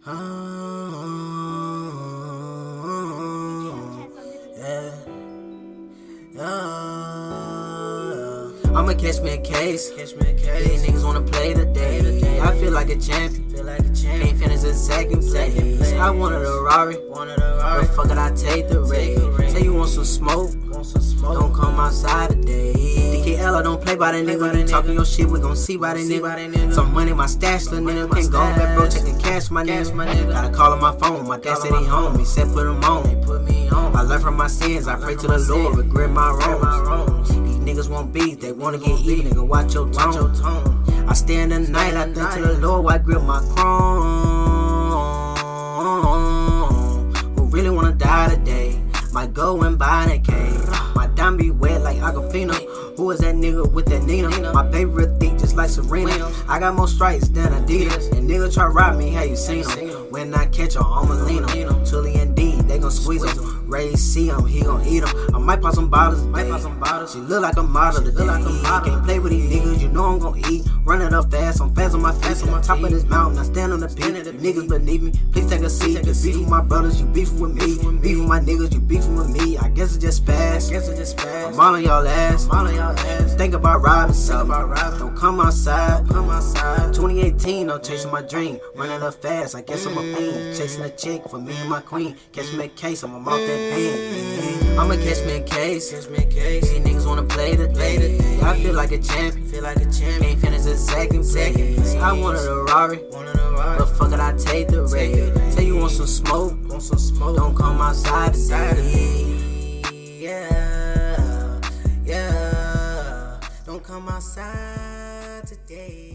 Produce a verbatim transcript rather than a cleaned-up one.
Oh, yeah. Oh, I'ma catch me a case. Catch me a case. These niggas wanna play today. I feel like a champion. Feel like a champion. Can't finish in second place. I wanted a Rari. Wanted a Rari. But fuck it, I take the race. Say you want some smoke. Want some smoke. Don't come outside today. D K L, I don't play by that nigga. You talking your shit, we gon' see by that nigga. Some money, my stash, little nigga. Can't go back, bro. Checking cash, my nigga. Gotta call on my phone. My dad said he home. He said put him on. Put me on. I learned from my sins. I pray to the Lord. Regret my wrongs. These niggas want beef. They wanna get even. Nigga, watch your tone. I stay in the night. I think to the Lord. Why grip my chrome? Who really wanna die today? Might go and buy a cave. My dime be wet like Aquafina. Who is that nigga with that Nina? My favorite thick just like Serena. I got more stripes than Adidas. And nigga try rob me, how you seen him? When I catch him, I'ma lean him. Tully and D, they gon' squeeze him. Ray see him, he gon' eat him. I might pop some bottles, might pop some bottles. She look like a model today. Can't play with these niggas, you know I'm gon' eat. Running up fast, I'm fast on my face. On the top of this mountain, I stand on the peak. The niggas beneath me, please take a seat. You beef with my brothers, you beefing with me. Beef with my niggas, you beefing with me. I guess it's just fast. I'm all on y'all ass. Think about robbing something. Don't come outside. twenty eighteen, I'm chasing my dream. Running up fast, I guess I'm a fiend. Chasing a chick for me and my queen. Catch me a case, I'm out that pain. I'ma catch me a case. These niggas wanna play today. I feel like a champion. Can't finish in second place. I wanted a Rari. But fuck it, I take the race. Say you want some smoke. Don't come outside today. Yeah, yeah. Don't come outside today.